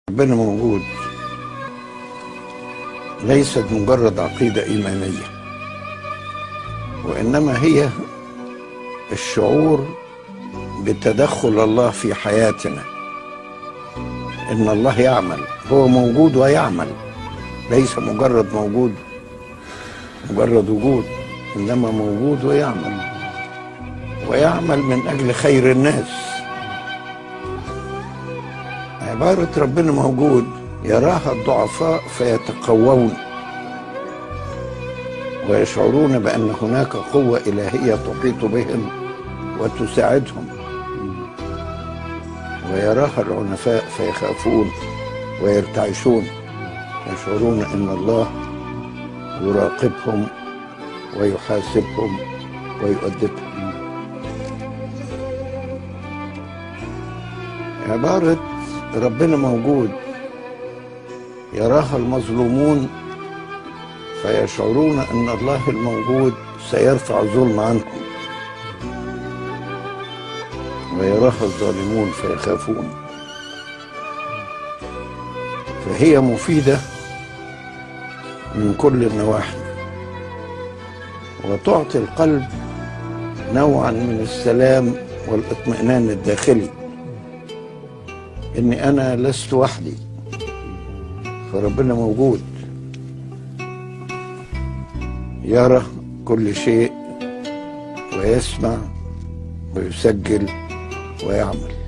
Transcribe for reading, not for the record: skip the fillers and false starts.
ربنا موجود ليست مجرد عقيدة إيمانية، وإنما هي الشعور بتدخل الله في حياتنا. إن الله يعمل، هو موجود ويعمل، ليس مجرد موجود مجرد وجود، إنما موجود ويعمل من أجل خير الناس. عبارة ربنا موجود يراها الضعفاء فيتقوون ويشعرون بأن هناك قوة إلهية تحيط بهم وتساعدهم، ويراها العنفاء فيخافون ويرتعشون، يشعرون أن الله يراقبهم ويحاسبهم ويؤدبهم. عبارة ربنا موجود يراها المظلومون فيشعرون أن الله الموجود سيرفع الظلم عنهم، ويراها الظالمون فيخافون. فهي مفيدة من كل النواحي، وتعطي القلب نوعا من السلام والاطمئنان الداخلي، إني أنا لست وحدي، فربنا موجود يرى كل شيء ويسمع ويسجل ويعمل.